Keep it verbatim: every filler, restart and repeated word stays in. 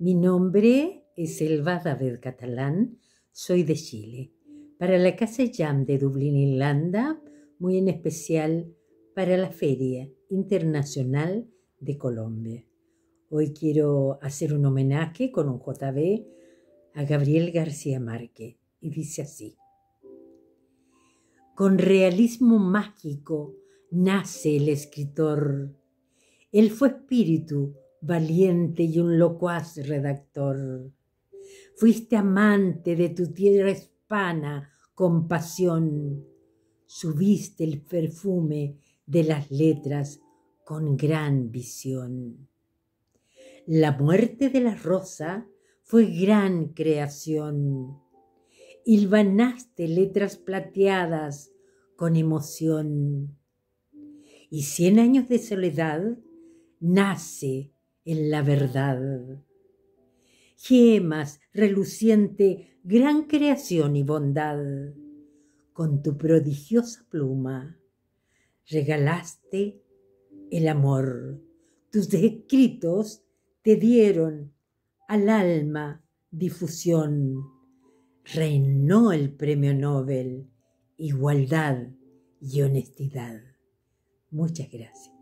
Mi nombre es Elba David Catalán, soy de Chile, para la Casa Jam de Dublín, Irlanda, muy en especial para la Feria Internacional de Colombia. Hoy quiero hacer un homenaje con un J B a Gabriel García Márquez y dice así: con realismo mágico nace el escritor. Él fue espíritu valiente y un locuaz redactor. Fuiste amante de tu tierra hispana con pasión. Subiste el perfume de las letras con gran visión. La muerte de la rosa fue gran creación. Hilvanaste letras plateadas con emoción. Y cien años de soledad nace en la verdad. Gemas, reluciente, gran creación y bondad. Con tu prodigiosa pluma regalaste el amor. Tus escritos te dieron al alma difusión. Reinó el premio Nobel, igualdad y honestidad. Muchas gracias.